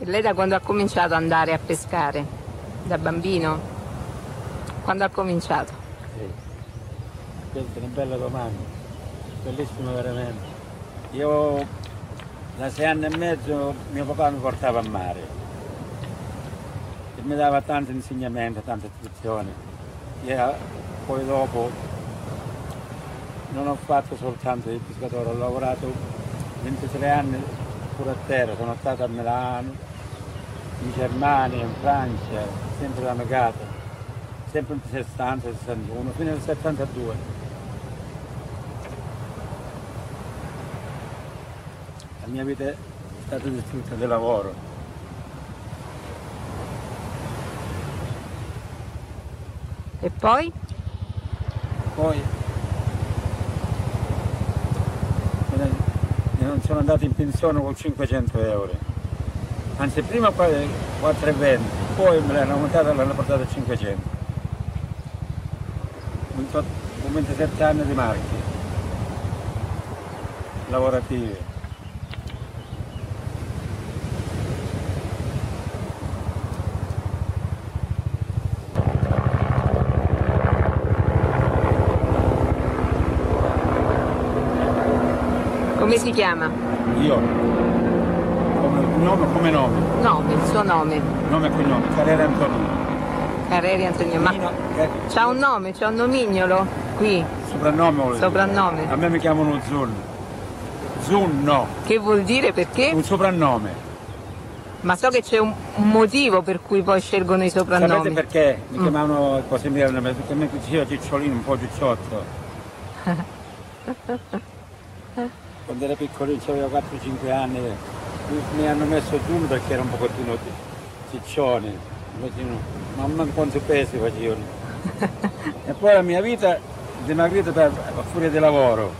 Lei da quando ha cominciato ad andare a pescare? Da bambino? Quando ha cominciato? Sì, questa è una bella domanda, bellissima veramente. Io da 6 anni e mezzo mio papà mi portava a mare e mi dava tanti insegnamenti, tante istruzioni. Poi dopo non ho fatto soltanto il pescatore, ho lavorato 23 anni pure a terra, sono stato a Milano, in Germania, in Francia, sempre da Megata, sempre nel 60, 61, fino al 72. La mia vita è stata distrutta di lavoro. E poi? Poi non sono andato in pensione con 500 euro. Anzi prima 4,20, poi me l'hanno aumentata e l'hanno portata a 500. Ho 27 anni di marchi lavorativi. Come si chiama? Io, come nome? Nome, il suo nome. Nome e cognome, Carrera Antonino. Carreri Antonino. Ma c'ha un nome, c'ha un nomignolo qui? Soprannome vuole dire. Soprannome. A me mi chiamano Zun. Zun no. Che vuol dire perché? Un soprannome. Ma so che c'è un motivo per cui poi scelgono i soprannomi. Sapete perché? Mi chiamavano così perché mi diceva Cicciolino, un po' cicciotto. Quando ero piccolino, avevo 4-5 anni, mi hanno messo giù perché era un pochettino ciccione, mamma quanto pesi facevano. E poi la mia vita è dimagrita a furia di lavoro.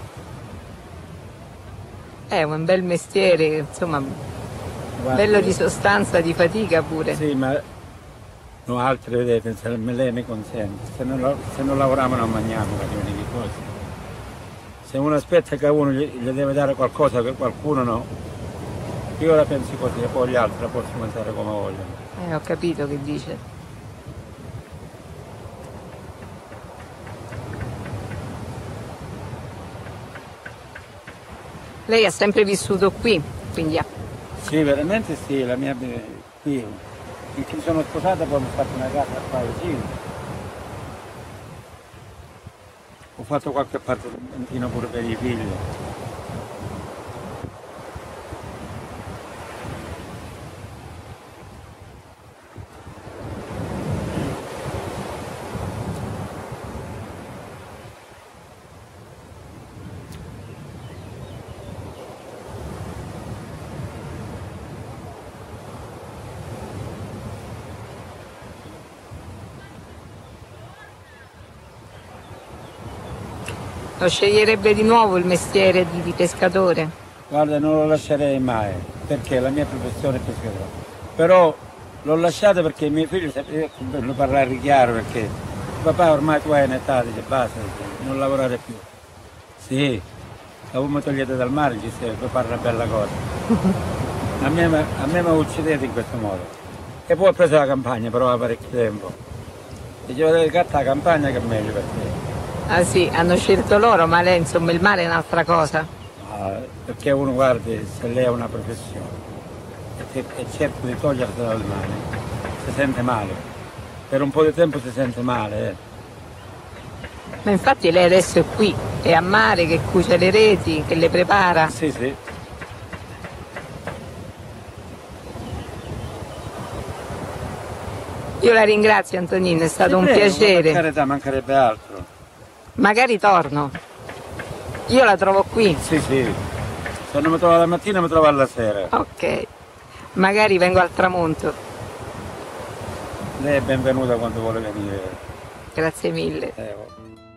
È un bel mestiere, insomma, Guarda, bello di sostanza, di fatica pure. Sì, ma no, altri vedete, se lei mi consente, se non lavoriamo non mangiamo, facevano che cose. Se uno aspetta che uno gli deve dare qualcosa che qualcuno no, io la penso così e poi gli altri la possono pensare come vogliono. Ho capito che dice. Lei ha sempre vissuto qui, quindi ha... Sì, veramente sì, la mia qui. Finché sono sposata poi mi ho fatto una casa qua vicino. Ho fatto qualche appartamentino pure per i figli. Lo sceglierebbe di nuovo il mestiere di pescatore? Guarda, non lo lascerei mai, perché la mia professione è pescatore. Però l'ho lasciato perché i miei figli sapevano parlare chiaro, perché papà ormai tu hai un'età, dice basta, non lavorare più. Sì, la voi mi togliete dal mare, ci sei, poi parla una bella cosa. A me mi uccidete in questo modo. E poi ho preso la campagna, però da parecchio tempo. Dicevo devi cattare la campagna che è meglio per te. Ah sì, hanno scelto loro, ma lei insomma il mare è un'altra cosa. Perché uno guardi se lei ha una professione e cerca di togliersela dal mare, si sente male. Per un po' di tempo si sente male. Ma infatti lei adesso è qui, è a mare, che cuce le reti, che le prepara. Sì, sì. Io la ringrazio Antonino, è stato un piacere. Per carità, mancherebbe altro. Magari torno. Io la trovo qui. Sì, sì. Se non mi trovo la mattina mi trovo alla sera. Ok. Magari vengo al tramonto. Lei è benvenuta quando vuole venire. Grazie mille.